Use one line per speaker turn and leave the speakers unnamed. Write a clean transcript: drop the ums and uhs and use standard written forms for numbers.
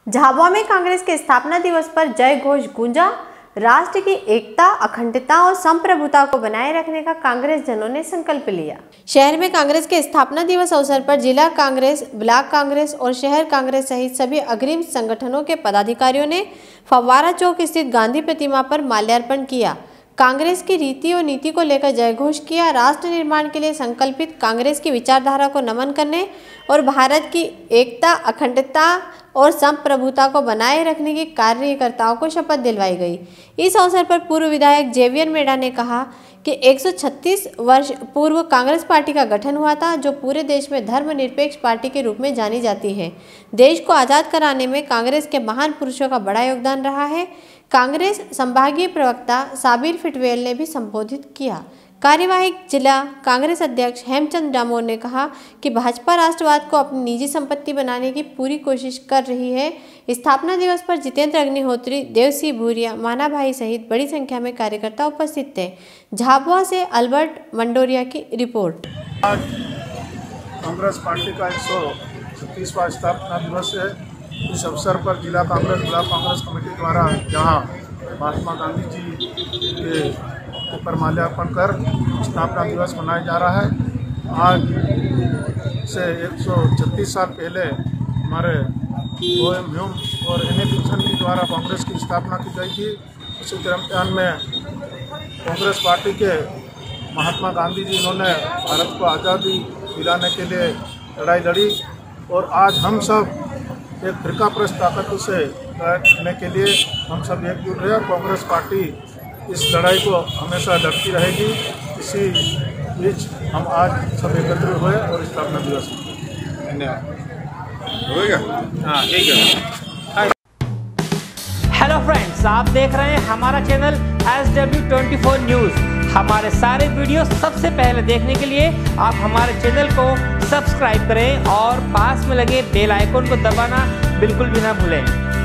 झाबुआ में कांग्रेस के स्थापना दिवस पर जय घोष गूंजा। राष्ट्र की एकता, अखंडता और संप्रभुता को बनाए रखने का कांग्रेस जनों ने संकल्प लिया। शहर में कांग्रेस के स्थापना दिवस अवसर पर जिला कांग्रेस, ब्लॉक कांग्रेस और शहर कांग्रेस सहित सभी अग्रिम संगठनों के पदाधिकारियों ने फव्वारा चौक स्थित गांधी प्रतिमा पर माल्यार्पण किया। कांग्रेस की रीति और नीति को लेकर जय घोष किया। राष्ट्र निर्माण के लिए संकल्पित कांग्रेस की विचारधारा को नमन करने और भारत की एकता, अखंडता और संप्रभुता को बनाए रखने की कार्यकर्ताओं को शपथ दिलवाई गई। इस अवसर पर पूर्व विधायक जेवियर मेड़ा ने कहा कि 136 वर्ष पूर्व कांग्रेस पार्टी का गठन हुआ था, जो पूरे देश में धर्मनिरपेक्ष पार्टी के रूप में जानी जाती है। देश को आज़ाद कराने में कांग्रेस के महान पुरुषों का बड़ा योगदान रहा है। कांग्रेस संभागीय प्रवक्ता साबिर फिटवेल ने भी संबोधित किया। कार्यवाहक जिला कांग्रेस अध्यक्ष हेमचंद डामोर ने कहा कि भाजपा राष्ट्रवाद को अपनी निजी संपत्ति बनाने की पूरी कोशिश कर रही है। स्थापना दिवस पर जितेंद्र अग्निहोत्री, देवसिंह भूरिया, माना भाई सहित बड़ी संख्या में कार्यकर्ता उपस्थित थे। झाबुआ से अल्बर्ट मंडोरिया की रिपोर्ट।
आज कांग्रेस पार्टी का 136वां स्थापना दिवस है। इस अवसर पर जिला कांग्रेस, ब्लॉक कांग्रेस कमेटी द्वारा जहां महात्मा गांधी जी के ऊपर माल्यार्पण कर स्थापना दिवस मनाया जा रहा है। आज से 136 साल पहले हमारे OM ह्यूम और NA डिक्सन के द्वारा कांग्रेस की स्थापना की गई थी। इसी दरम्यान में कांग्रेस पार्टी के महात्मा गांधी जी इन्होंने भारत को आज़ादी दिलाने के लिए लड़ाई लड़ी और आज हम सब एक फिरकाप्रस्त ताकत से लड़ने के लिए हम सब एकजुट हैं। कांग्रेस पार्टी इस लड़ाई को हमेशा लड़ती रहेगी। इसी बीच हम आज सब एकत्र हुए और स्थापना दिवस धन्यवाद।
हाँ ठीक है। हेलो फ्रेंड्स, आप देख रहे हैं हमारा चैनल SW24 न्यूज़। हमारे सारे वीडियो सबसे पहले देखने के लिए आप हमारे चैनल को सब्सक्राइब करें और पास में लगे बेल आइकन को दबाना बिल्कुल भी ना भूलें।